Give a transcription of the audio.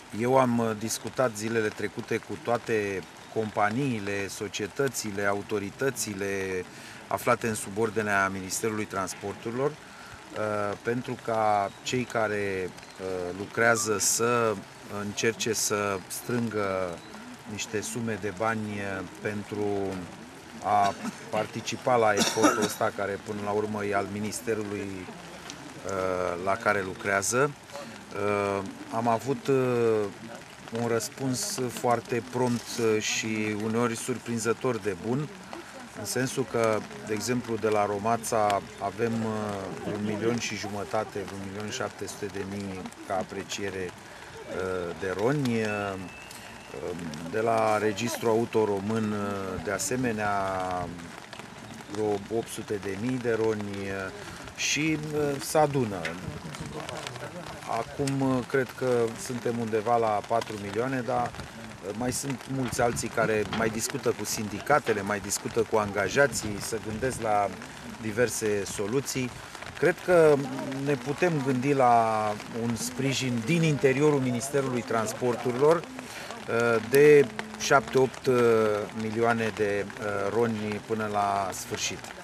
Eu am discutat zilele trecute cu toate companiile, societățile, autoritățile aflate în subordinea Ministerului Transporturilor pentru ca cei care lucrează să încerce să strângă niște sume de bani pentru a participa la efortul ăsta, care până la urmă e al Ministerului la care lucrează. Am avut un răspuns foarte prompt și uneori surprinzător de bun, în sensul că, de exemplu, de la Romața avem 1.500.000, 1.700.000 ca apreciere de roni, de la Registrul Auto Român de asemenea vreo 800.000 de roni și se adună. Acum cred că suntem undeva la 4 milioane, dar mai sunt mulți alții care mai discută cu sindicatele, mai discută cu angajații, se gândesc la diverse soluții. Cred că ne putem gândi la un sprijin din interiorul Ministerului Transporturilor de 7-8 milioane de roni până la sfârșit.